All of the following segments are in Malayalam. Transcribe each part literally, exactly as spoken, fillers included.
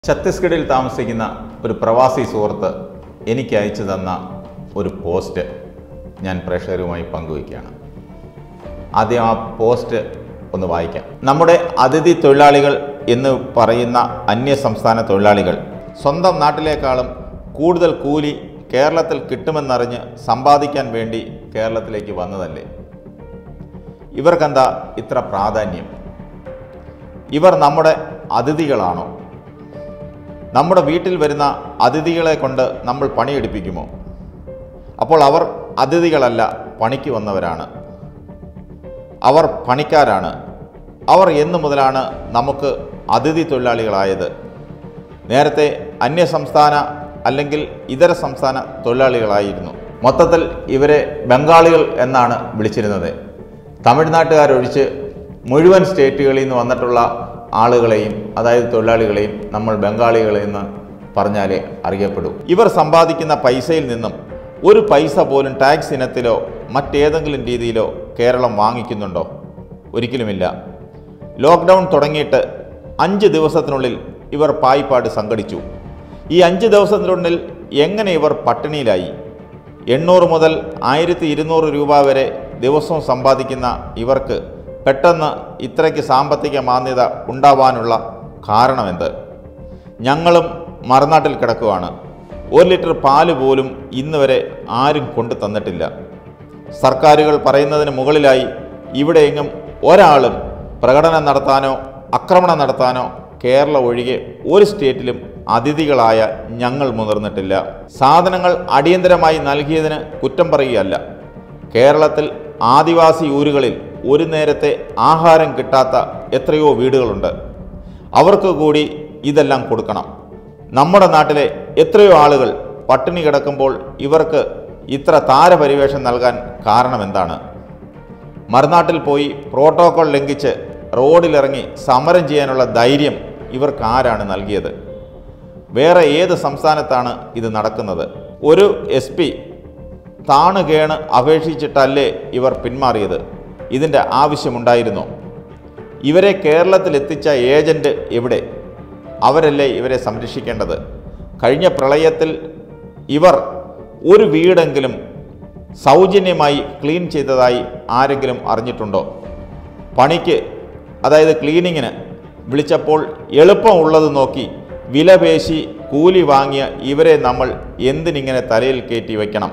ഛത്തീസ്ഗഡിൽ താമസിക്കുന്ന ഒരു പ്രവാസി സുഹൃത്ത് എനിക്ക് അയച്ചു തന്ന ഒരു പോസ്റ്റ് ഞാൻ പ്രേക്ഷകരുമായി പങ്കുവയ്ക്കുകയാണ്. ആദ്യം ആ പോസ്റ്റ് ഒന്ന് വായിക്കാം. നമ്മുടെ അതിഥി തൊഴിലാളികൾ എന്ന് പറയുന്ന അന്യസംസ്ഥാന തൊഴിലാളികൾ സ്വന്തം നാട്ടിലേക്കാളും കൂടുതൽ കൂലി കേരളത്തിൽ കിട്ടുമെന്നറിഞ്ഞ് സമ്പാദിക്കാൻ വേണ്ടി കേരളത്തിലേക്ക് വന്നതല്ലേ? ഇവർക്കെന്താ ഇത്ര പ്രാധാന്യം? ഇവർ നമ്മുടെ അതിഥികളാണോ? നമ്മുടെ വീട്ടിൽ വരുന്ന അതിഥികളെ കൊണ്ട് നമ്മൾ പണിയെടുപ്പിക്കുമോ? അപ്പോൾ അവർ അതിഥികളല്ല, പണിക്ക് വന്നവരാണ്. അവർ പണിക്കാരാണ്. അവർ എന്നു മുതലാണ് നമുക്ക് അതിഥി തൊഴിലാളികളായത്? നേരത്തെ അന്യസംസ്ഥാന അല്ലെങ്കിൽ ഇതര സംസ്ഥാന തൊഴിലാളികളായിരുന്നു. മൊത്തത്തിൽ ഇവരെ ബംഗാളികൾ എന്നാണ് വിളിച്ചിരുന്നത്. തമിഴ്നാട്ടുകാരൊഴിച്ച് മുഴുവൻ സ്റ്റേറ്റുകളിൽ നിന്ന് വന്നിട്ടുള്ള ആളുകളെയും അതായത് തൊഴിലാളികളെയും നമ്മൾ ബംഗാളികളെന്ന് പറഞ്ഞാലേ അറിയപ്പെടൂ. ഇവർ സമ്പാദിക്കുന്ന പൈസയിൽ നിന്നും ഒരു പൈസ പോലും ടാക്സ് ഇനത്തിലോ മറ്റേതെങ്കിലും രീതിയിലോ കേരളം വാങ്ങിക്കുന്നുണ്ടോ? ഒരിക്കലുമില്ല. ലോക്ക്ഡൗൺ തുടങ്ങിയിട്ട് അഞ്ച് ദിവസത്തിനുള്ളിൽ ഇവർ പായ്പാട് സംഘടിച്ചു. ഈ അഞ്ച് ദിവസത്തിനുള്ളിൽ എങ്ങനെ ഇവർ പട്ടിണിയിലായി? എണ്ണൂറ് മുതൽ ആയിരത്തി ഇരുന്നൂറ് രൂപ വരെ ദിവസവും സമ്പാദിക്കുന്ന ഇവർക്ക് പെട്ടെന്ന് ഇത്രയ്ക്ക് സാമ്പത്തിക മാന്യത ഉണ്ടാവാനുള്ള കാരണമെന്ത്? ഞങ്ങളും മറുനാട്ടിൽ കിടക്കുകയാണ്. ഒരു ലിറ്റർ പാല് പോലും ഇന്ന് വരെ ആരും കൊണ്ടു തന്നിട്ടില്ല. സർക്കാരുകൾ പറയുന്നതിന് മുകളിലായി ഇവിടെയെങ്ങും ഒരാളും പ്രകടനം നടത്താനോ ആക്രമണം നടത്താനോ കേരളം ഒഴികെ ഒരു സ്റ്റേറ്റിലും അതിഥികളായ ഞങ്ങൾ മുതിർന്നിട്ടില്ല. സാധനങ്ങൾ അടിയന്തരമായി നൽകിയതിന് കുറ്റം പറയുകയല്ല. കേരളത്തിൽ ആദിവാസി ഊരുകളിൽ ഒരു നേരത്തെ ആഹാരം കിട്ടാത്ത എത്രയോ വീടുകളുണ്ട്. അവർക്ക് കൂടി ഇതെല്ലാം കൊടുക്കണം. നമ്മുടെ നാട്ടിലെ എത്രയോ ആളുകൾ പട്ടിണി കിടക്കുമ്പോൾ ഇവർക്ക് ഇത്ര താരപരിവേഷം നൽകാൻ കാരണം എന്താണ്? മറുനാട്ടിൽ പോയി പ്രോട്ടോകോൾ ലംഘിച്ച് റോഡിലിറങ്ങി സമരം ചെയ്യാനുള്ള ധൈര്യം ഇവർക്ക് ആരാണ് നൽകിയത്? വേറെ ഏത് സംസ്ഥാനത്താണ് ഇത് നടക്കുന്നത്? ഒരു എസ് പി താണുകേണ് അപേക്ഷിച്ചിട്ടല്ലേ ഇവർ പിന്മാറിയത്? ഇതിൻ്റെ ആവശ്യമുണ്ടായിരുന്നോ? ഇവരെ കേരളത്തിലെത്തിച്ച ഏജൻറ്റ് എവിടെ? അവരല്ലേ ഇവരെ സംരക്ഷിക്കേണ്ടത്? കഴിഞ്ഞ പ്രളയത്തിൽ ഇവർ ഒരു വീടെങ്കിലും സൗജന്യമായി ക്ലീൻ ചെയ്തതായി ആരെങ്കിലും അറിഞ്ഞിട്ടുണ്ടോ? പണിക്ക് അതായത് ക്ലീനിങ്ങിന് വിളിച്ചപ്പോൾ എളുപ്പമുള്ളത് നോക്കി വിലപേശി കൂലി വാങ്ങിയ ഇവരെ നമ്മൾ എന്തിനിങ്ങനെ തലയിൽ കയറ്റി വയ്ക്കണം?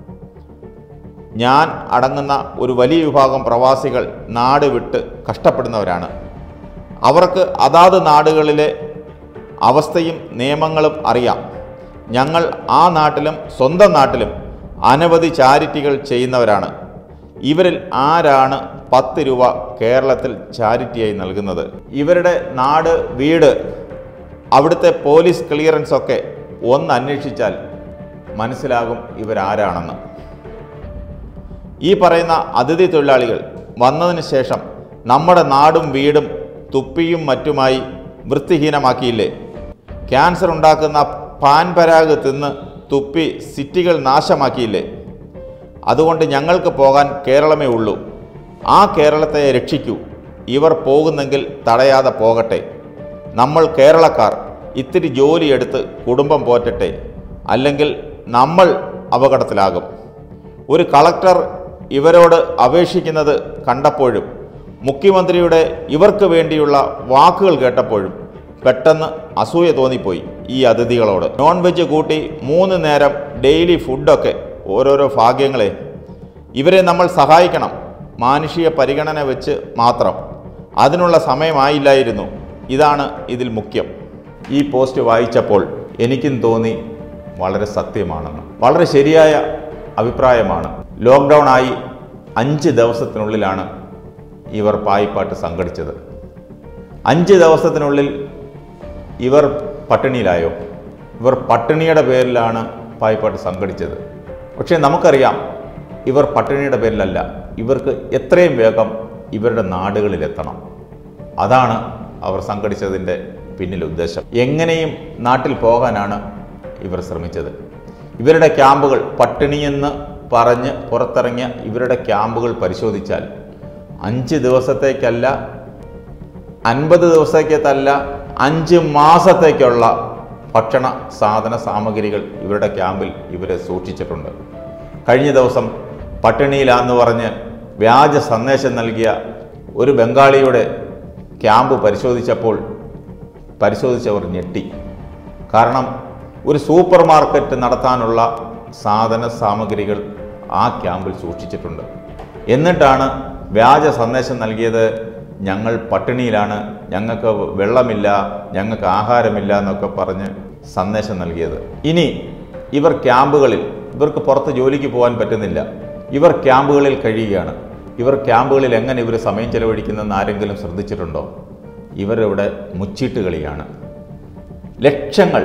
ഞാൻ അടങ്ങുന്ന ഒരു വലിയ വിഭാഗം പ്രവാസികൾ നാട് വിട്ട് കഷ്ടപ്പെടുന്നവരാണ്. അവർക്ക് അതാത് നാടുകളിലെ അവസ്ഥയും നിയമങ്ങളും അറിയാം. ഞങ്ങൾ ആ നാട്ടിലും സ്വന്തം നാട്ടിലും അനവധി ചാരിറ്റികൾ ചെയ്യുന്നവരാണ്. ഇവരിൽ ആരാണ് പത്ത് രൂപ കേരളത്തിൽ ചാരിറ്റിയായി നൽകുന്നത്? ഇവരുടെ നാട്, വീട്, അവിടുത്തെ പോലീസ് ക്ലിയറൻസ് ഒക്കെ ഒന്ന് അന്വേഷിച്ചാൽ മനസ്സിലാകും ഇവരാരാണെന്ന്. ഈ പറയുന്ന അതിഥി തൊഴിലാളികൾ വന്നതിന് ശേഷം നമ്മുടെ നാടും വീടും തുപ്പിയും മറ്റുമായി വൃത്തിഹീനമാക്കിയില്ലേ? ക്യാൻസർ ഉണ്ടാക്കുന്ന പാൻപരാഗ് തിന്ന് തുപ്പി സിറ്റികൾ നാശമാക്കിയില്ലേ? അതുകൊണ്ട് ഞങ്ങൾക്ക് പോകാൻ കേരളമേ ഉള്ളൂ. ആ കേരളത്തെ രക്ഷിക്കൂ. ഇവർ പോകുന്നെങ്കിൽ തടയാതെ പോകട്ടെ. നമ്മൾ കേരളക്കാർ ഇത്തിരി ജോലിയെടുത്ത് കുടുംബം പോറ്റട്ടെ. അല്ലെങ്കിൽ നമ്മൾ അപകടത്തിലാകും. ഒരു കളക്ടർ ഇവരോട് അപേക്ഷിക്കുന്നത് കണ്ടപ്പോഴും മുഖ്യമന്ത്രിയുടെ ഇവർക്ക് വേണ്ടിയുള്ള വാക്കുകൾ കേട്ടപ്പോഴും പെട്ടെന്ന് അസൂയ തോന്നിപ്പോയി ഈ അതിഥികളോട്. നോൺ വെജ് കൂട്ടി മൂന്ന് നേരം ഡെയിലി ഫുഡൊക്കെ ഓരോരോ ഭാഗ്യങ്ങളെ. ഇവരെ നമ്മൾ സഹായിക്കണം, മാനുഷിക പരിഗണന വെച്ച് മാത്രം. അതിനുള്ള സമയമായില്ലായിരുന്നു. ഇതാണ് ഇതിൽ മുഖ്യം. ഈ പോസ്റ്റ് വായിച്ചപ്പോൾ എനിക്കും തോന്നി വളരെ സത്യമാണെന്ന്. വളരെ ശരിയായ അഭിപ്രായമാണ്. ലോക്ക്ഡൗൺ ആയി അഞ്ച് ദിവസത്തിനുള്ളിലാണ് ഇവർ പായ്പാട്ട് സംഘടിച്ചത്. അഞ്ച് ദിവസത്തിനുള്ളിൽ ഇവർ പട്ടിണിയിലായോ? ഇവർ പട്ടിണിയുടെ പേരിലാണ് പായ്പാട്ട് സംഘടിച്ചത്. പക്ഷേ നമുക്കറിയാം ഇവർ പട്ടിണിയുടെ പേരിലല്ല. ഇവർക്ക് എത്രയും വേഗം ഇവരുടെ നാടുകളിലെത്തണം. അതാണ് അവർ സംഘടിച്ചതിൻ്റെ പിന്നിൽ ഉദ്ദേശം. എങ്ങനെയും നാട്ടിൽ പോകാനാണ് ഇവർ ശ്രമിച്ചത്. ഇവരുടെ ക്യാമ്പുകൾ, പട്ടിണിയെന്ന് പറഞ്ഞ് പുറത്തിറങ്ങിയ ഇവരുടെ ക്യാമ്പുകൾ പരിശോധിച്ചാൽ അഞ്ച് ദിവസത്തേക്കല്ല, അൻപത് ദിവസത്തേക്കല്ല, അഞ്ച് മാസത്തേക്കുള്ള ഭക്ഷണ സാധന സാമഗ്രികൾ ഇവരുടെ ക്യാമ്പിൽ ഇവർ സൂക്ഷിച്ചിട്ടുണ്ട്. കഴിഞ്ഞ ദിവസം പട്ടിണിയിലാന്ന് പറഞ്ഞ് വ്യാജ സന്ദേശം നൽകിയ ഒരു ബംഗാളിയുടെ ക്യാമ്പ് പരിശോധിച്ചപ്പോൾ പരിശോധിച്ചവർ ഞെട്ടി. കാരണം ഒരു സൂപ്പർ മാർക്കറ്റ് നടത്താനുള്ള സാധന സാമഗ്രികൾ ആ ക്യാമ്പിൽ സൂക്ഷിച്ചിട്ടുണ്ട്. എന്നിട്ടാണ് വ്യാജ സന്ദേശം നൽകിയത്, ഞങ്ങൾ പട്ടിണിയിലാണ്, ഞങ്ങൾക്ക് വെള്ളമില്ല, ഞങ്ങൾക്ക് ആഹാരമില്ല എന്നൊക്കെ പറഞ്ഞ് സന്ദേശം നൽകിയത്. ഇനി ഇവർ ക്യാമ്പുകളിൽ, ഇവർക്ക് പുറത്ത് ജോലിക്ക് പോകാൻ പറ്റുന്നില്ല, ഇവർ ക്യാമ്പുകളിൽ കഴിയുകയാണ്. ഇവർ ക്യാമ്പുകളിൽ എങ്ങനെ ഇവർ സമയം ചെലവഴിക്കുന്നതെന്ന് ആരെങ്കിലും ശ്രദ്ധിച്ചിട്ടുണ്ടോ? ഇവരിവിടെ മുച്ചീട്ട് കളിയാണ്. ലക്ഷങ്ങൾ,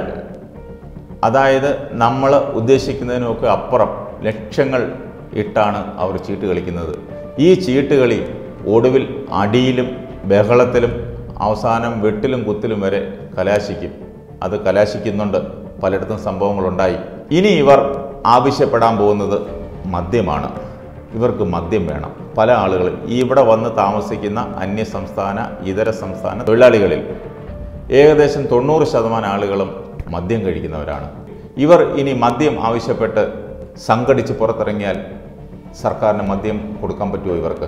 അതായത് നമ്മൾ ഉദ്ദേശിക്കുന്നതിനൊക്കെ അപ്പുറം ലക്ഷങ്ങൾ ഇട്ടാണ് അവർ ചീട്ട് കളിക്കുന്നത്. ഈ ചീട്ടുകളി ഒടുവിൽ അടിയിലും ബഹളത്തിലും അവസാനം വെട്ടിലും കുത്തിലും വരെ കലാശിക്കും. അത് കലാശിക്കുന്നുണ്ട്, പലയിടത്തും സംഭവങ്ങളുണ്ടായി. ഇനി ഇവർ ആവശ്യപ്പെടാൻ പോകുന്നത് മദ്യമാണ്. ഇവർക്ക് മദ്യം വേണം. പല ആളുകളും ഇവിടെ വന്ന് താമസിക്കുന്ന അന്യ സംസ്ഥാന ഇതര സംസ്ഥാന തൊഴിലാളികളിൽ ഏകദേശം തൊണ്ണൂറ് ശതമാനം ആളുകളും മദ്യം കഴിക്കുന്നവരാണ്. ഇവർ ഇനി മദ്യം ആവശ്യപ്പെട്ട് സംഘടിച്ച് പുറത്തിറങ്ങിയാൽ സർക്കാരിന് മദ്യം കൊടുക്കാൻ പറ്റുമോ ഇവർക്ക്?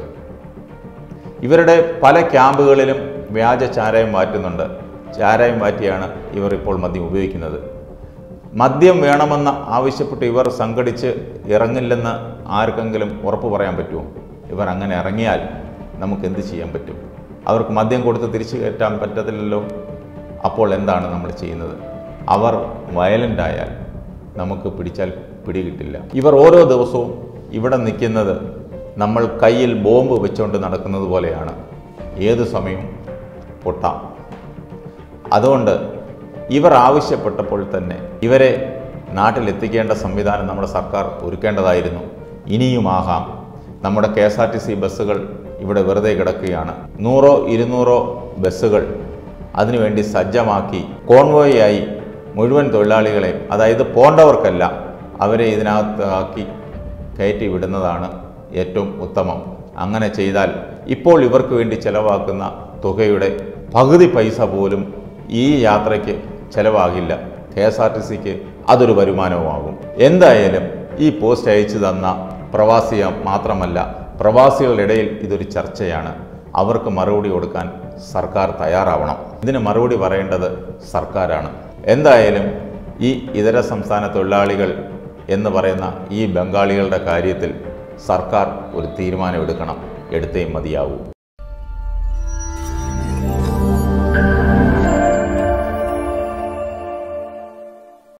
ഇവരുടെ പല ക്യാമ്പുകളിലും വ്യാജ ചാരായം മാറ്റുന്നുണ്ട്. ചാരായം മാറ്റിയാണ് ഇവർ ഇപ്പോൾ മദ്യം ഉപയോഗിക്കുന്നത്. മദ്യം വേണമെന്ന് ആവശ്യപ്പെട്ട് ഇവർ സംഘടിച്ച് ഇറങ്ങില്ലെന്ന് ആർക്കെങ്കിലും ഉറപ്പ് പറയാൻ പറ്റുമോ? ഇവർ അങ്ങനെ ഇറങ്ങിയാൽ നമുക്ക് എന്ത് ചെയ്യാൻ പറ്റും? അവർക്ക് മദ്യം കൊടുത്ത് തിരിച്ചു കയറ്റാൻ പറ്റത്തില്ലല്ലോ. അപ്പോൾ എന്താണ് നമ്മൾ ചെയ്യുന്നത്? അവർ വയലൻ്റ് ആയാൽ നമുക്ക് പിടിച്ചാൽ പിടികിട്ടില്ല. ഇവർ ഓരോ ദിവസവും ഇവിടെ നിൽക്കുന്നത് നമ്മൾ കയ്യിൽ ബോംബ് വെച്ചുകൊണ്ട് നടക്കുന്നത് പോലെയാണ്. ഏതു സമയവും പൊട്ടാം. അതുകൊണ്ട് ഇവർ ആവശ്യപ്പെട്ടപ്പോൾ തന്നെ ഇവരെ നാട്ടിലെത്തിക്കേണ്ട സംവിധാനം നമ്മുടെ സർക്കാർ ഒരുക്കേണ്ടതായിരുന്നു. ഇനിയുമാകാം. നമ്മുടെ K S R T C ബസ്സുകൾ ഇവിടെ വെറുതെ കിടക്കുകയാണ്. നൂറോ ഇരുന്നൂറോ ബസ്സുകൾ അതിനുവേണ്ടി സജ്ജമാക്കി കോൺവോയായി മുഴുവൻ തൊഴിലാളികളെയും, അതായത് പോണ്ടവർക്കല്ല, അവരെ ഇതിനകത്ത് ആക്കി കയറ്റി വിടുന്നതാണ് ഏറ്റവും ഉത്തമം. അങ്ങനെ ചെയ്താൽ ഇപ്പോൾ ഇവർക്ക് വേണ്ടി ചെലവാക്കുന്ന തുകയുടെ പകുതി പൈസ പോലും ഈ യാത്രയ്ക്ക് ചെലവാകില്ല. കെ എസ് ആർ ടി സിക്ക് അതൊരു വരുമാനവുമാകും. എന്തായാലും ഈ പോസ്റ്റ് അയച്ചു തന്ന പ്രവാസിയ മാത്രമല്ല, പ്രവാസികളുടെ ഇടയിൽ ഇതൊരു ചർച്ചയാണ്. അവർക്ക് മറുപടി കൊടുക്കാൻ സർക്കാർ തയ്യാറാവണം. ഇതിന് മറുപടി പറയേണ്ടത് സർക്കാരാണ്. എന്തായാലും ഈ ഇതര സംസ്ഥാന തൊഴിലാളികൾ എന്ന് പറയുന്ന ഈ ബംഗാളികളുടെ കാര്യത്തിൽ സർക്കാർ ഒരു തീരുമാനമെടുക്കണം. എടുത്തേ മതിയാവൂ.